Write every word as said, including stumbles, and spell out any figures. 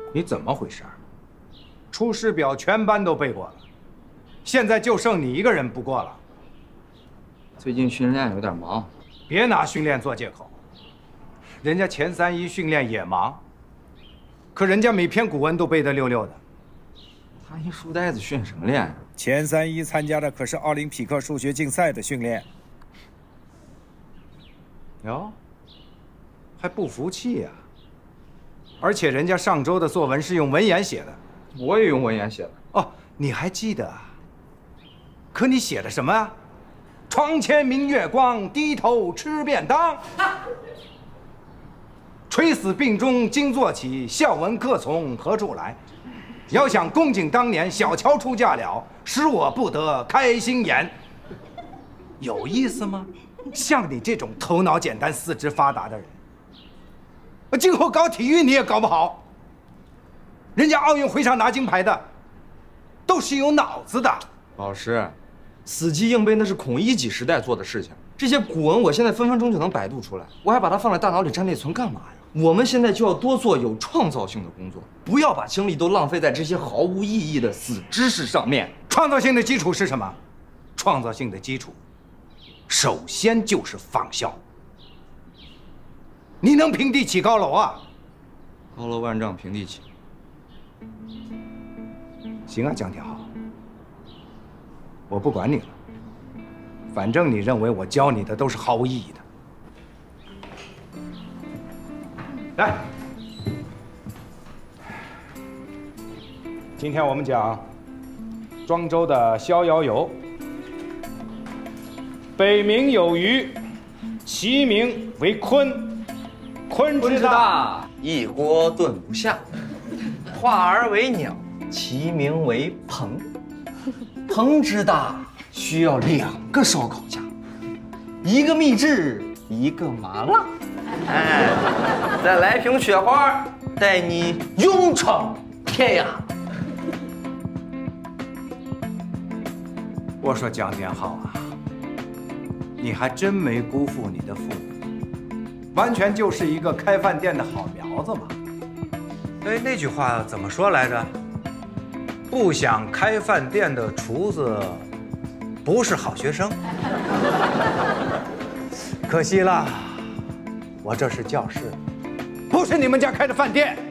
你怎么回事？出师表全班都背过了，现在就剩你一个人不过了。 最近训练有点忙， 别拿训练做借口。人家钱三一训练也忙，可人家每篇古文都背得溜溜的。 他一书呆子训什么练呀？ 钱三一参加的可是奥林匹克数学竞赛的训练。哟，还不服气呀？而且人家上周的作文是用文言写的。 我也用文言写的。 哦，你还记得啊？可你写的什么啊？床前明月光，低头吃便当。垂死病中惊坐起，笑问客从何处来。遥想公瑾当年，小乔出嫁了，使我不得开心颜。有意思吗？像你这种头脑简单、四肢发达的人，今后搞体育你也搞不好。人家奥运会上拿金牌的，都是有脑子的。 老师，死记硬背那是孔乙己时代做的事情，这些古文我现在分分钟就能百度出来，我还把它放在大脑里占内存干嘛呀？我们现在就要多做有创造性的工作，不要把精力都浪费在这些毫无意义的死知识上面。 创造性的基础是什么？创造性的基础，首先就是仿效。你能平地起高楼啊？ 高楼万丈平地起。 行啊，江天浩，我不管你了。反正你认为我教你的都是毫无意义的。来，今天我们讲庄周的《逍遥游》。北冥有鱼，其名为鲲。鲲之大， 一锅炖不下；化而为鸟，其名为鹏。鹏之大，需要两个烧烤架，一个秘制，一个麻辣。哎，再来瓶雪花，带你勇闯天涯。 我说江天浩啊，你还真没辜负你的父母，完全就是一个开饭店的好苗子嘛。哎，那句话怎么说来着？不想开饭店的厨子，不是好学生。可惜了，我这是教室，不是你们家开的饭店。